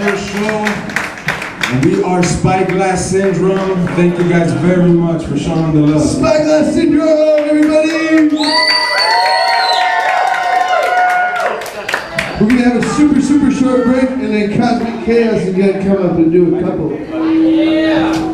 first show. And we are Spyglass Syndrome. Thank you guys very much for showing the love. Spyglass Syndrome, everybody! We're gonna have a super short break, and then Cosmic Chaos is gonna come up and do a couple. Yeah!